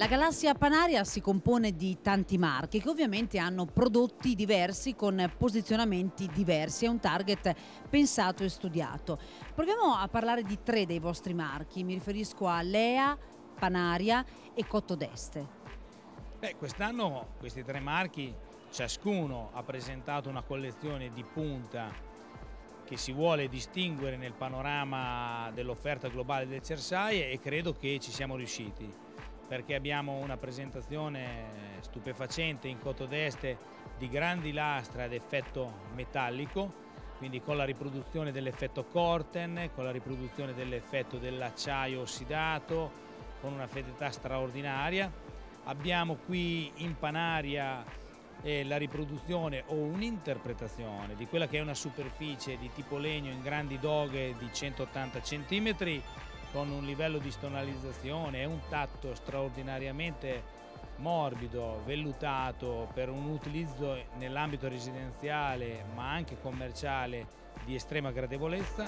La galassia Panaria si compone di tanti marchi che ovviamente hanno prodotti diversi con posizionamenti diversi e un target pensato e studiato. Proviamo a parlare di 3 dei vostri marchi, mi riferisco a Lea, Panaria e Cotto d'Este. Quest'anno questi 3 marchi ciascuno ha presentato una collezione di punta che si vuole distinguere nel panorama dell'offerta globale del Cersaie, e credo che ci siamo riusciti, perché abbiamo una presentazione stupefacente in Cotto d'Este di grandi lastre ad effetto metallico, quindi con la riproduzione dell'effetto Corten, con la riproduzione dell'effetto dell'acciaio ossidato, con una fedeltà straordinaria. Abbiamo qui in Panaria la riproduzione o un'interpretazione di quella che è una superficie di tipo legno in grandi doghe di 180 cm, con un livello di stonalizzazione e un tatto straordinariamente morbido, vellutato, per un utilizzo nell'ambito residenziale ma anche commerciale di estrema gradevolezza.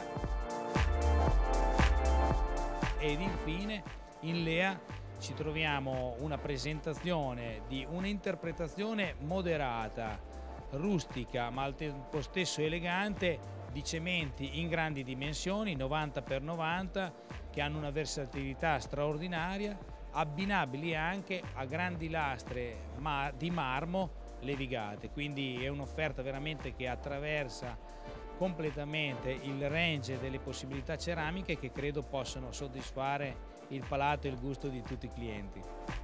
Ed infine in Lea ci troviamo una presentazione di un'interpretazione moderata, rustica ma al tempo stesso elegante, di cementi in grandi dimensioni 90x90 che hanno una versatilità straordinaria, abbinabili anche a grandi lastre di marmo levigate, quindi è un'offerta veramente che attraversa completamente il range delle possibilità ceramiche, che credo possano soddisfare il palato e il gusto di tutti i clienti.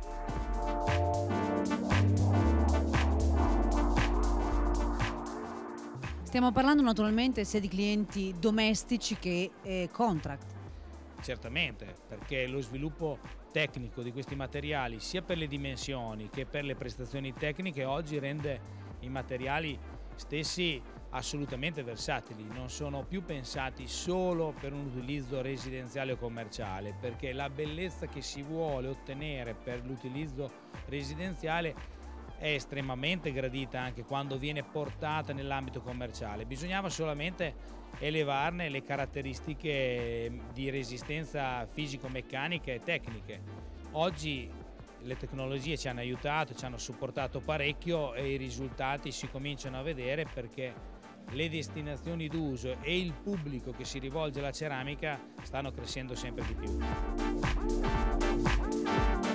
Stiamo parlando naturalmente sia di clienti domestici che contract. Certamente, perché lo sviluppo tecnico di questi materiali, sia per le dimensioni che per le prestazioni tecniche, oggi rende i materiali stessi assolutamente versatili, non sono più pensati solo per un utilizzo residenziale o commerciale, perché la bellezza che si vuole ottenere per l'utilizzo residenziale è estremamente gradita anche quando viene portata nell'ambito commerciale. Bisognava solamente elevarne le caratteristiche di resistenza fisico-meccanica e tecniche. Oggi le tecnologie ci hanno aiutato, ci hanno supportato parecchio e i risultati si cominciano a vedere, perché le destinazioni d'uso e il pubblico che si rivolge alla ceramica stanno crescendo sempre di più.